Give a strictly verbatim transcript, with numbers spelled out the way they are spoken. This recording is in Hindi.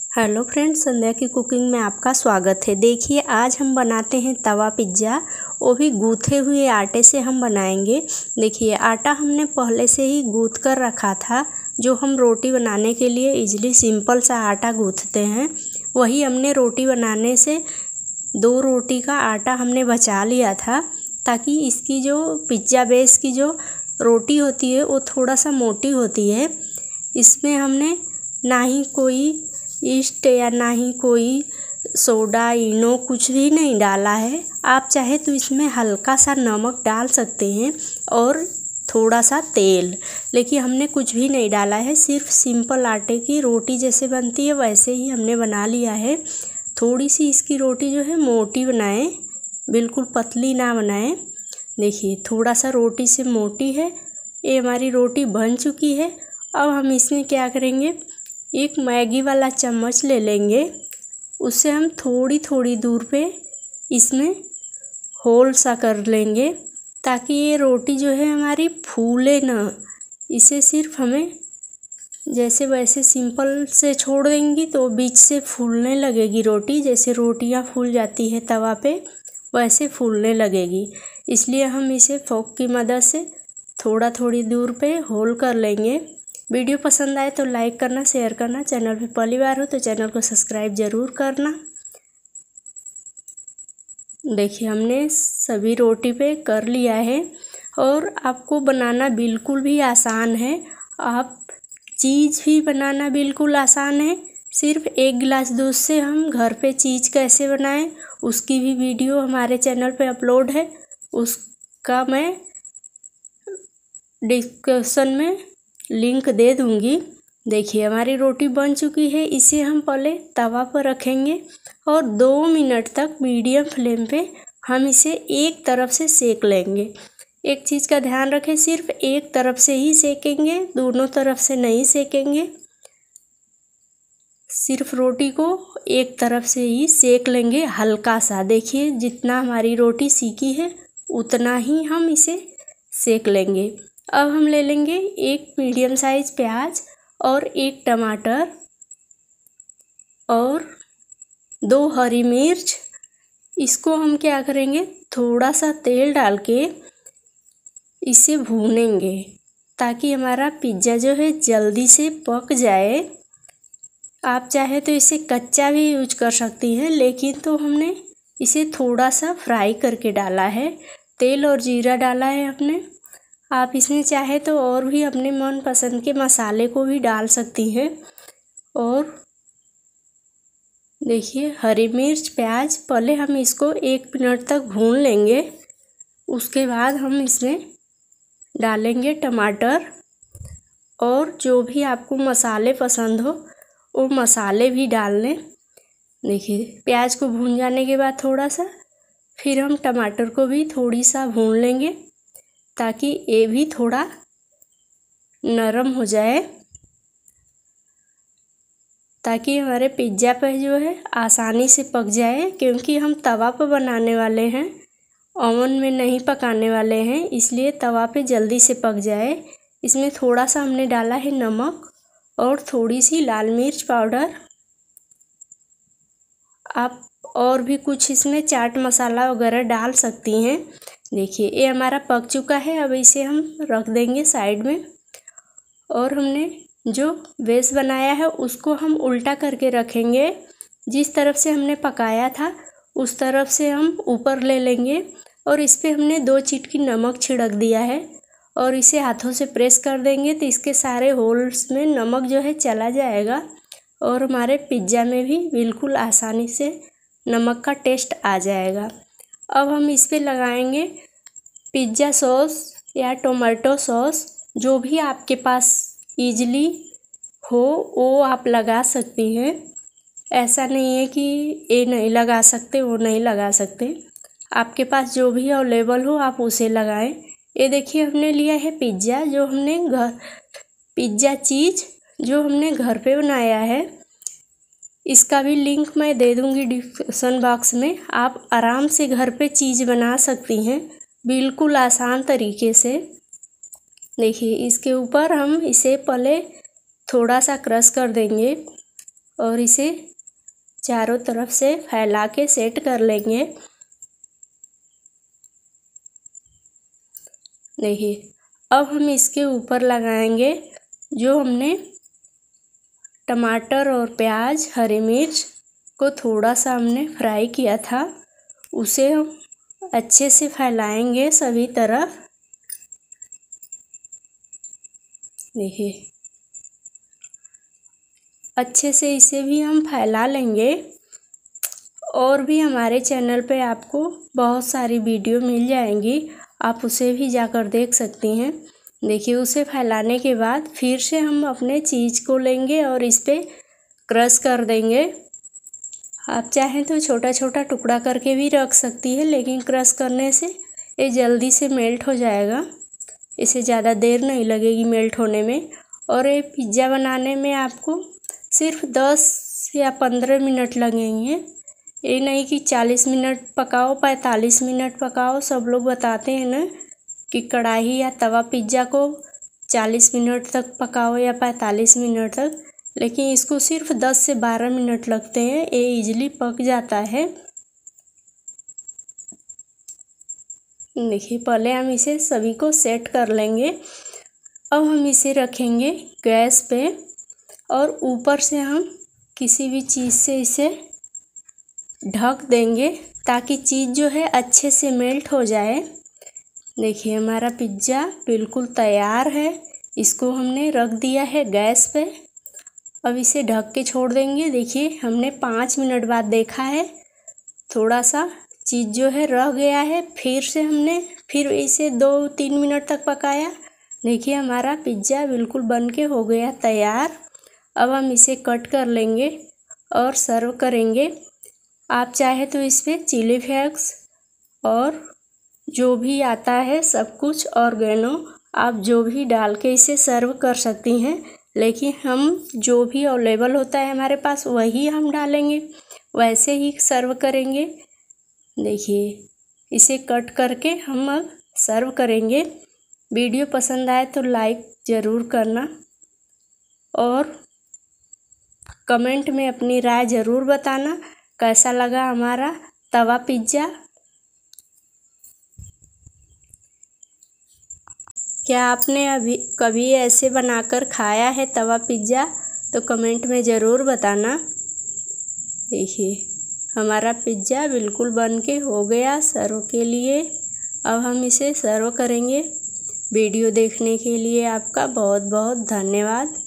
हेलो फ्रेंड्स, संध्या की कुकिंग में आपका स्वागत है। देखिए, आज हम बनाते हैं तवा पिज्ज़ा, वो भी गूँथे हुए आटे से हम बनाएंगे। देखिए, आटा हमने पहले से ही गूँथ कर रखा था, जो हम रोटी बनाने के लिए इजली सिंपल सा आटा गूँथते हैं, वही हमने रोटी बनाने से दो रोटी का आटा हमने बचा लिया था, ताकि इसकी जो पिज्ज़ा बेस की जो रोटी होती है वो थोड़ा सा मोटी होती है। इसमें हमने ना ही कोई ईस्ट या ना ही कोई सोडा इनो कुछ भी नहीं डाला है। आप चाहे तो इसमें हल्का सा नमक डाल सकते हैं और थोड़ा सा तेल, लेकिन हमने कुछ भी नहीं डाला है। सिर्फ सिंपल आटे की रोटी जैसे बनती है वैसे ही हमने बना लिया है। थोड़ी सी इसकी रोटी जो है मोटी बनाएं, बिल्कुल पतली ना बनाएं। देखिए, थोड़ा सा रोटी से मोटी है। ये हमारी रोटी बन चुकी है। अब हम इसमें क्या करेंगे, एक मैगी वाला चम्मच ले लेंगे, उससे हम थोड़ी थोड़ी दूर पे इसमें होल सा कर लेंगे, ताकि ये रोटी जो है हमारी फूले ना। इसे सिर्फ हमें जैसे वैसे सिंपल से छोड़ देंगी तो बीच से फूलने लगेगी रोटी। जैसे रोटियां फूल जाती है तवा पे, वैसे फूलने लगेगी। इसलिए हम इसे फोक की मदद से थोड़ा थोड़ी दूर पे होल कर लेंगे। वीडियो पसंद आए तो लाइक करना, शेयर करना। चैनल पे पहली बार हो तो चैनल को सब्सक्राइब ज़रूर करना। देखिए, हमने सभी रोटी पे कर लिया है और आपको बनाना बिल्कुल भी आसान है। आप चीज़ भी बनाना बिल्कुल आसान है। सिर्फ एक गिलास दूध से हम घर पे चीज़ कैसे बनाएं, उसकी भी वीडियो हमारे चैनल पे अपलोड है, उसका मैं डिस्क्रिप्शन में लिंक दे दूंगी। देखिए, हमारी रोटी बन चुकी है। इसे हम पहले तवा पर रखेंगे और दो मिनट तक मीडियम फ्लेम पे हम इसे एक तरफ से सेक लेंगे। एक चीज़ का ध्यान रखें, सिर्फ एक तरफ से ही सेकेंगे, दोनों तरफ से नहीं सेकेंगे। सिर्फ रोटी को एक तरफ से ही सेक लेंगे हल्का सा। देखिए, जितना हमारी रोटी सीखी है उतना ही हम इसे सेक लेंगे। अब हम ले लेंगे एक मीडियम साइज प्याज और एक टमाटर और दो हरी मिर्च। इसको हम क्या करेंगे, थोड़ा सा तेल डाल के इसे भूनेंगे, ताकि हमारा पिज्ज़ा जो है जल्दी से पक जाए। आप चाहे तो इसे कच्चा भी यूज कर सकती हैं, लेकिन तो हमने इसे थोड़ा सा फ्राई करके डाला है। तेल और जीरा डाला है हमने। आप इसमें चाहे तो और भी अपने मन पसंद के मसाले को भी डाल सकती हैं। और देखिए, हरी मिर्च प्याज पहले हम इसको एक मिनट तक भून लेंगे। उसके बाद हम इसमें डालेंगे टमाटर और जो भी आपको मसाले पसंद हो वो मसाले भी डाल लें। देखिए, प्याज को भून जाने के बाद थोड़ा सा फिर हम टमाटर को भी थोड़ी सा भून लेंगे, ताकि ये भी थोड़ा नरम हो जाए, ताकि हमारे पिज्ज़ा पे जो है आसानी से पक जाए। क्योंकि हम तवा पर बनाने वाले हैं, ओवन में नहीं पकाने वाले हैं, इसलिए तवा पे जल्दी से पक जाए। इसमें थोड़ा सा हमने डाला है नमक और थोड़ी सी लाल मिर्च पाउडर। आप और भी कुछ इसमें चाट मसाला वगैरह डाल सकती हैं। देखिए, ये हमारा पक चुका है। अब इसे हम रख देंगे साइड में। और हमने जो बेस बनाया है उसको हम उल्टा करके रखेंगे। जिस तरफ से हमने पकाया था उस तरफ से हम ऊपर ले लेंगे और इस पर हमने दो चिटकी नमक छिड़क दिया है और इसे हाथों से प्रेस कर देंगे तो इसके सारे होल्स में नमक जो है चला जाएगा और हमारे पिज्ज़ा में भी बिल्कुल आसानी से नमक का टेस्ट आ जाएगा। अब हम इस पे लगाएंगे पिज्ज़ा सॉस या टोमेटो सॉस, जो भी आपके पास ईजली हो वो आप लगा सकती हैं। ऐसा नहीं है कि ये नहीं लगा सकते वो नहीं लगा सकते, आपके पास जो भी अवेलेबल हो आप उसे लगाएं। ये देखिए, हमने लिया है पिज्ज़ा, जो हमने घर पिज्ज़ा चीज़ जो हमने घर पे बनाया है। इसका भी लिंक मैं दे दूंगी डिस्क्रिप्शन बॉक्स में। आप आराम से घर पे चीज़ बना सकती हैं बिल्कुल आसान तरीके से। देखिए, इसके ऊपर हम इसे पहले थोड़ा सा क्रश कर देंगे और इसे चारों तरफ से फैला के सेट कर लेंगे। देखिए, अब हम इसके ऊपर लगाएंगे जो हमने टमाटर और प्याज, हरी मिर्च को थोड़ा सा हमने फ्राई किया था, उसे हम अच्छे से फैलाएंगे सभी तरफ। देखिए, अच्छे से इसे भी हम फैला लेंगे। और भी हमारे चैनल पे आपको बहुत सारी वीडियो मिल जाएंगी, आप उसे भी जाकर देख सकती हैं। देखिए, उसे फैलाने के बाद फिर से हम अपने चीज़ को लेंगे और इस पर क्रश कर देंगे। आप चाहें तो छोटा छोटा टुकड़ा करके भी रख सकती है, लेकिन क्रश करने से ये जल्दी से मेल्ट हो जाएगा, इसे ज़्यादा देर नहीं लगेगी मेल्ट होने में। और ये पिज़्ज़ा बनाने में आपको सिर्फ दस या पंद्रह मिनट लगेंगे। ये नहीं कि चालीस मिनट पकाओ, पैंतालीस मिनट पकाओ। सब लोग बताते हैं ना कि कढ़ाई या तवा पिज़्ज़ा को चालीस मिनट तक पकाओ या पैंतालीस मिनट तक, लेकिन इसको सिर्फ दस से बारह मिनट लगते हैं, ये इजीली पक जाता है। देखिए, पहले हम इसे सभी को सेट कर लेंगे। अब हम इसे रखेंगे गैस पे और ऊपर से हम किसी भी चीज़ से इसे ढक देंगे ताकि चीज़ जो है अच्छे से मेल्ट हो जाए। देखिए, हमारा पिज़्ज़ा बिल्कुल तैयार है। इसको हमने रख दिया है गैस पे। अब इसे ढक के छोड़ देंगे। देखिए, हमने पाँच मिनट बाद देखा है, थोड़ा सा चीज़ जो है रह गया है। फिर से हमने फिर इसे दो तीन मिनट तक पकाया। देखिए, हमारा पिज़्ज़ा बिल्कुल बन के हो गया तैयार। अब हम इसे कट कर लेंगे और सर्व करेंगे। आप चाहे तो इस पर चिली फ्लेक्स और जो भी आता है सब कुछ ऑर्गेनो, आप जो भी डाल के इसे सर्व कर सकती हैं, लेकिन हम जो भी अवेलेबल होता है हमारे पास वही हम डालेंगे, वैसे ही सर्व करेंगे। देखिए, इसे कट करके हम अब सर्व करेंगे। वीडियो पसंद आए तो लाइक ज़रूर करना और कमेंट में अपनी राय ज़रूर बताना कैसा लगा हमारा तवा पिज़्ज़ा। क्या आपने अभी कभी ऐसे बनाकर खाया है तवा पिज़्ज़ा? तो कमेंट में ज़रूर बताना। देखिए, हमारा पिज़्ज़ा बिल्कुल बन के हो गया सर्व के लिए। अब हम इसे सर्व करेंगे। वीडियो देखने के लिए आपका बहुत बहुत धन्यवाद।